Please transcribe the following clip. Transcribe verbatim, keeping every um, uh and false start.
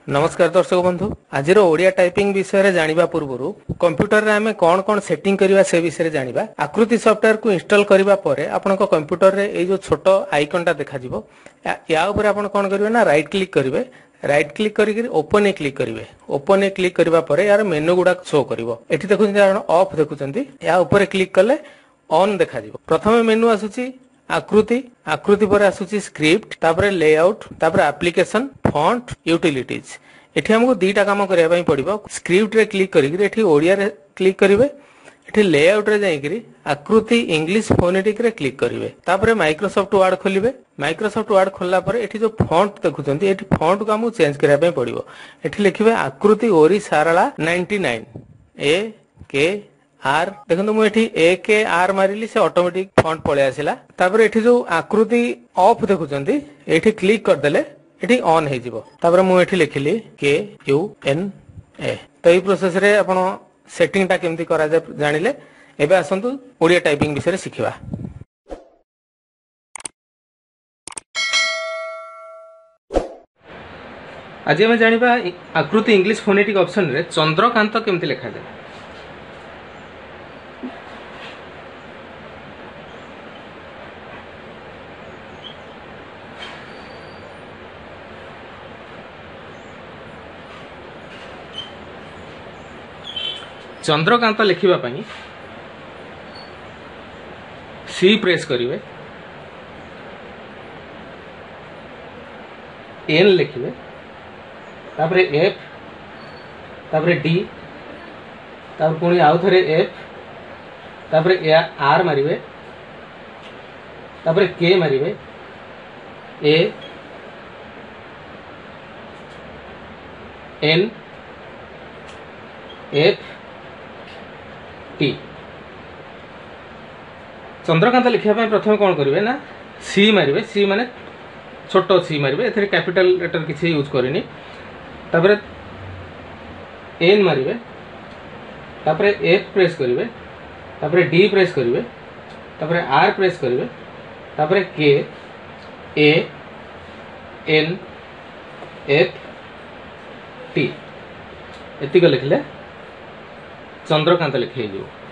नमस्कार दर्शक बंधु आज ओडिया टाइपिंग विषय में जानिबा पूर्व कंप्यूटर रे हमें कौन कौन सेटिंग करबा से विषय जानिबा। आकृति सॉफ्टवेयर को इंस्टॉल करबा परे आपन को कंप्यूटर रे ए जो छोट आइकन देखा जिवो या ऊपर आपन कोन करिवे ना राइट क्लिक करिवे। राइट क्लिक करी ओपन ए क्लिक करिवे। ओपन ए क्लिक करबा परे यार मेनू गुडा शो करिवो। एठी देखुछन ऑफ देखुछंती या ऊपर क्लिक कले ऑन देखा जिवो। प्रथम मेनू आसुची आकृति आकृति पर आसुची स्क्रिप्ट तापर लेआउट तापर एप्लीकेशन फॉन्ट यूटिलिटीज। एठी हमको दीटा काम करिया पई पड़िबो। स्क्रिप्ट रे क्लिक करी एठी ओडिया रे क्लिक करिवे। एठी लेआउट रे जाई करी आकृति इंग्लिश फोनेटिक रे क्लिक करिवे। तापर माइक्रोसॉफ्ट वर्ड खोलिवे। माइक्रोसॉफ्ट वर्ड खोलला पर एठी जो फॉन्ट देखुचंती एठी फॉन्ट को हमको चेंज करिया पई पड़िबो। एठी लिखिवे आकृति ओरी सारला निन्यानवे ए के आर देखो मुझे ए के आर मारिली से ऑटोमेटिक फॉन्ट पळे आसिला। तापर एठी जो आकृति ऑफ देखुचंती एठी क्लिक कर देले एठी ऑन हे जिवो। तापर मु एठी लिखिली के यू एन ए। तो এই प्रोसेस रे आपण सेटिंग टा केमती करा जाय जानिले। एबे आसंतु ओडिया टाइपिंग विषय रे सिखिबा। आज हम जानिबा आकृति इंग्लिश फोनेटिक ऑप्शन रे चंद्रकांत केमती लिखा जाय। चंद्रकांत लिखिबा पई सी प्रेस करिवे। एन लिखिवे तापर एफ तापर डी तापर पुणी आउ थरे एफ तापर आर मारिवे तापर के मारिवे A N F T. Chandrakant लिखा प्रथम कौन करेंगे ना सी मारे। सी माने छोट सी मारे। एथे कैपिटल लेटर किसी यूज करनी। तापर एन मारे तापर एफ प्रेस करेंगे तापर डी प्रेस करेंगे तापर आर प्रेस करेंगे तापर K A N F T एतिक लिखले चंद्रकांत लिखे जो।